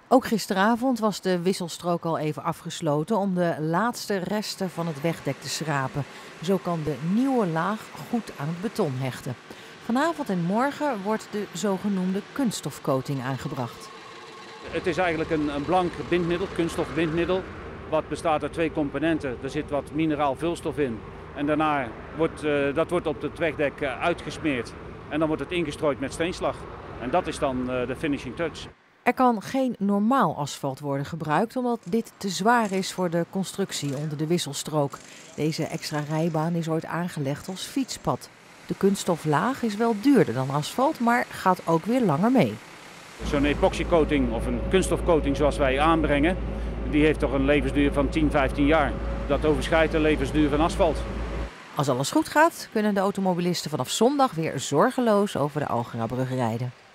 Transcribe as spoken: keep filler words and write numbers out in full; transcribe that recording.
Ook gisteravond was de wisselstrook al even afgesloten om de laatste resten van het wegdek te schrapen. Zo kan de nieuwe laag goed aan het beton hechten. Vanavond en morgen wordt de zogenoemde kunststofcoating aangebracht. Het is eigenlijk een, een blank bindmiddel, kunststof bindmiddel. Wat bestaat uit twee componenten. Er zit wat mineraal vulstof in. En daarna wordt uh, dat wordt op het wegdek uh, uitgesmeerd. En dan wordt het ingestrooid met steenslag. En dat is dan uh, de finishing touch. Er kan geen normaal asfalt worden gebruikt omdat dit te zwaar is voor de constructie onder de wisselstrook. Deze extra rijbaan is ooit aangelegd als fietspad. De kunststoflaag is wel duurder dan asfalt, maar gaat ook weer langer mee. Zo'n epoxycoating of een kunststofcoating zoals wij aanbrengen, die heeft toch een levensduur van tien, vijftien jaar. Dat overschrijdt de levensduur van asfalt. Als alles goed gaat, kunnen de automobilisten vanaf zondag weer zorgeloos over de Algerabrug rijden.